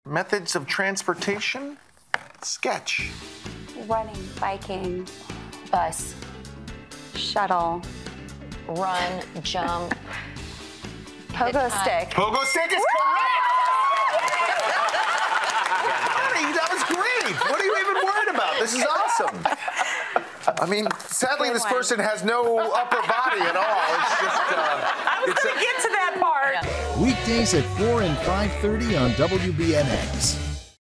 Methods of transportation? Sketch. Running, biking, Bus. shuttle, Run. Jump. pogo stick. Pogo stick is correct! Honey, that was great! What are you even worried about? This is awesome. I mean, sadly, this person has no upper body at all. It's just, I was going to get to that part. Weekdays at 4 and 5:30 on WBNX.